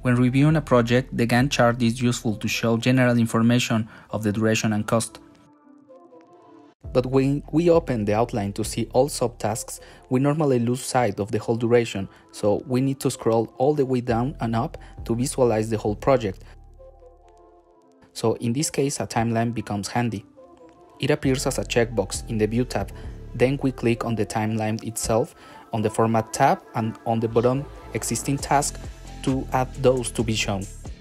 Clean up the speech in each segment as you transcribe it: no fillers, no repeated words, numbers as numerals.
When reviewing a project, the Gantt chart is useful to show general information of the duration and cost. But when we open the outline to see all subtasks, we normally lose sight of the whole duration, so we need to scroll all the way down and up to visualize the whole project. So in this case, a timeline becomes handy. It appears as a checkbox in the View tab. Then we click on the timeline itself, on the Format tab, and on the bottom Existing Task to add those to be shown.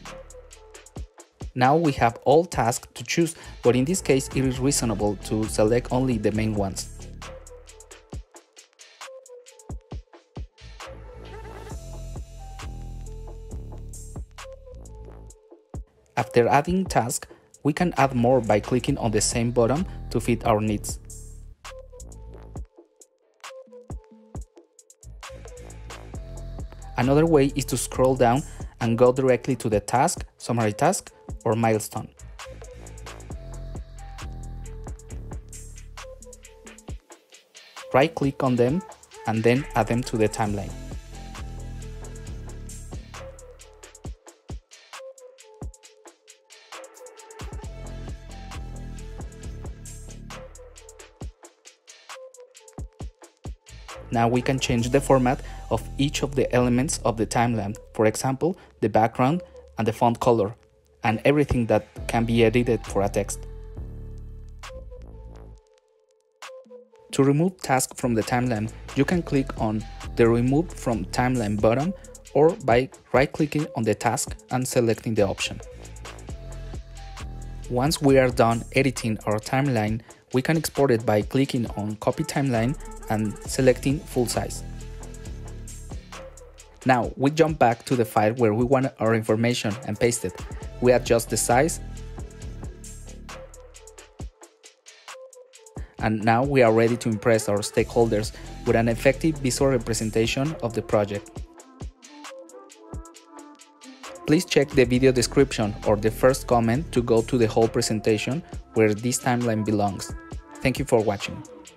Now we have all tasks to choose, but in this case it is reasonable to select only the main ones. After adding tasks, we can add more by clicking on the same button to fit our needs. Another way is to scroll down and go directly to the task, summary task, or milestone. Right-click on them and then add them to the timeline. Now we can change the format of each of the elements of the timeline, for example, the background and the font color, and everything that can be edited for a text. To remove tasks from the timeline, you can click on the Remove from Timeline button or by right-clicking on the task and selecting the option. Once we are done editing our timeline, we can export it by clicking on Copy Timeline and selecting full size. Now we jump back to the file where we want our information and paste it. We adjust the size, and now we are ready to impress our stakeholders with an effective visual representation of the project. Please check the video description or the first comment to go to the whole presentation where this timeline belongs. Thank you for watching.